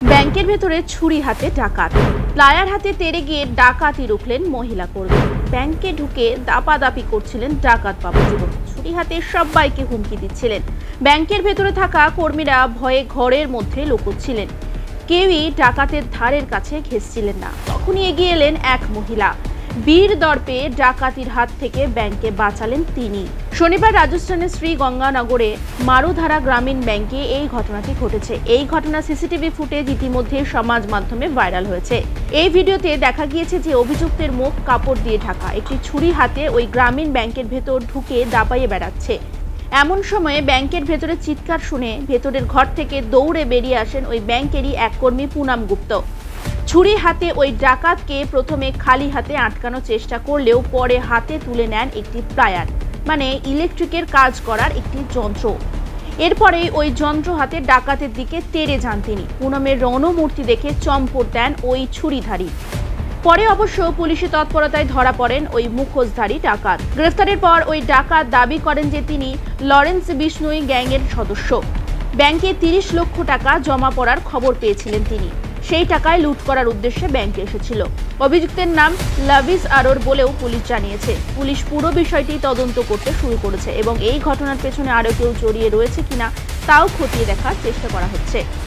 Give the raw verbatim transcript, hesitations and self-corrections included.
ব্যাংকের ভেতরে ছুরি হাতে ডাকাত, প্লায়ার হাতে তেড়ে গিয়ে ডাকাতি রুখলেন মহিলা কর্মী। ব্যাংকে ঢুকে দাপাদাপি করছিলেন ডাকাত বাবু যুবক, ছুরি হাতে সবাইকে হুমকি দিচ্ছিলেন। ব্যাংকের ভেতরে থাকা কর্মীরা ভয়ে ঘরের মধ্যে লুকোচ্ছিলেন, কেউই ডাকাতের ধারের কাছে ঘেঁষছিলেন না। তখনই এগিয়ে এলেন এক মহিলা, বীর দর্পে ডাকাতির হাত থেকে ব্যাংকে বাঁচালেন তিনি। শনিবার রাজস্থানের শ্রীগঙ্গানগরে মারুধারা গ্রামীণ ব্যাংকে এই ঘটনাটি ঘটেছে। এই ঘটনা সিসিটিভি ফুটেজ ইতিমধ্যে সমাজ মাধ্যমে ভাইরাল হয়েছে। এই ভিডিওতে দেখা গিয়েছে যে অভিযুক্তের মুখ কাপড় দিয়ে ঢাকা, একটি ছুরি হাতে ওই গ্রামীণ ব্যাংকের ভেতর ঢুকে দাপাইয়ে বেড়াচ্ছে। এমন সময়ে ব্যাংকের ভেতরে চিৎকার শুনে ভেতরের ঘর থেকে দৌড়ে বেরিয়ে আসেন ওই ব্যাংকেরই এক কর্মী পুনাম গুপ্ত। ছুরি হাতে ওই ডাকাতকে প্রথমে খালি হাতে আটকানোর চেষ্টা করলেও পরে হাতে তুলে নেন একটি প্লায়ার, মানে ইলেকট্রিকের কাজ করার একটি যন্ত্র। এরপরে ওই যন্ত্র হাতে ডাকাতের দিকে তেড়ে যান তিনি। পুনমের রণমূর্তি দেখে চম্পট দেন ওই ছুরিধারী। পরে অবশ্য পুলিশি তৎপরতায় ধরা পড়েন ওই মুখোশধারী ডাকাত। গ্রেফতারের পর ওই ডাকাত দাবি করেন যে তিনি লরেন্স বিষ্ণুই গ্যাংয়ের সদস্য। ব্যাংকে তিরিশ লক্ষ টাকা জমা পড়ার খবর পেয়েছিলেন তিনি, সেই টাকায় লুট করার উদ্দেশ্যে ব্যাংকে এসেছিল। অভিযুক্তের নাম লাভিস আরোর বলেও পুলিশ জানিয়েছে। পুলিশ পুরো বিষয়টি তদন্ত করতে শুরু করেছে এবং এই ঘটনার পেছনে আরও কেউ জড়িয়ে রয়েছে কিনা তাও খতিয়ে দেখার চেষ্টা করা হচ্ছে।